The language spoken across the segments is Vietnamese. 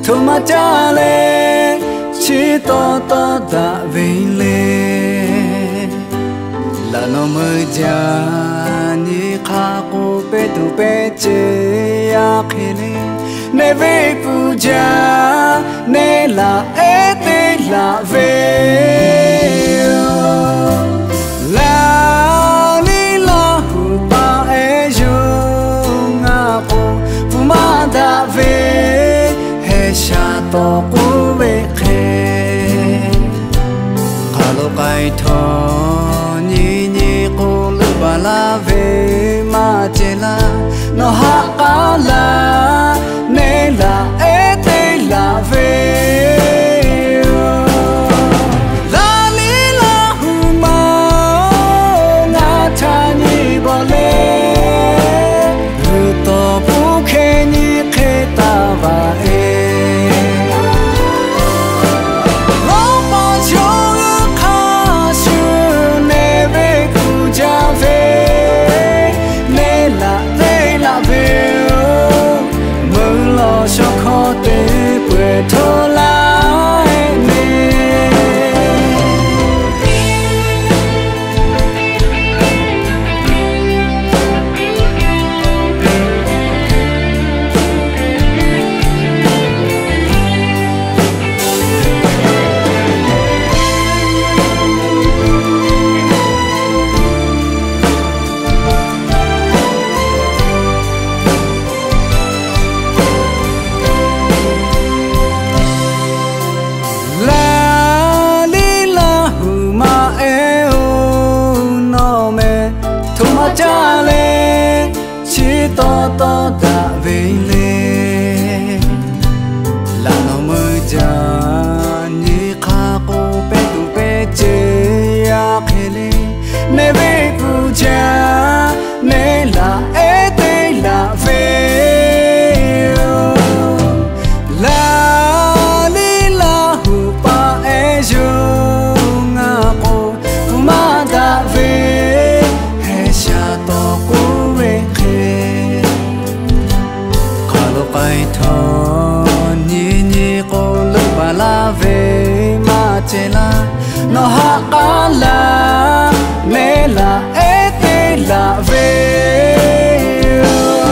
thu mà cha lê chỉ to đã về lê là nó mới già như khá cô bé tu bé chơi à khi lê nè về phụ cha nè là ế tê là về la li la hu ba e jung a po fu ma da ve he sha to ku ve khe khalo kai tho ni ni ko lu ba la ve ma che la no ha ka la ne la e te la ve cha lê chỉ to đã về lê là nó mới già như khá cô bé tu bé chơi à khi lê nè về phụ cha nè là ế tê là về la li la hu pa e jung a cô tu ma đã về to cô về khe khalo kai tho ni ni cô lu ba la về ma che la no ha ka la ne la e te la về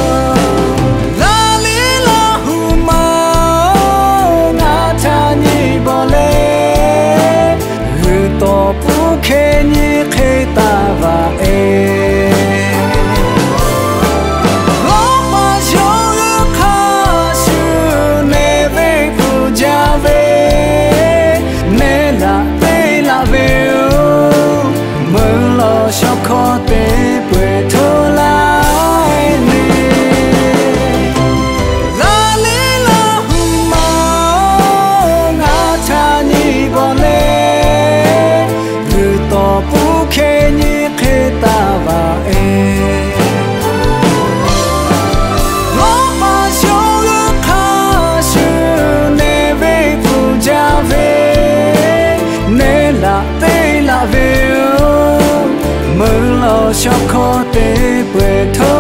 la li la hu ma na cha ni bo le hu to pu khe ni khe ta va e khó tế bề thơ lại nè la lý la hùng mơ ngã cha nhi bò lê người tỏ bú khê nhi khê ta và ê ngõ mà châu ước khá sư nè về phụ cha về nè là tê là về mơ lo cho khó tế bề thơ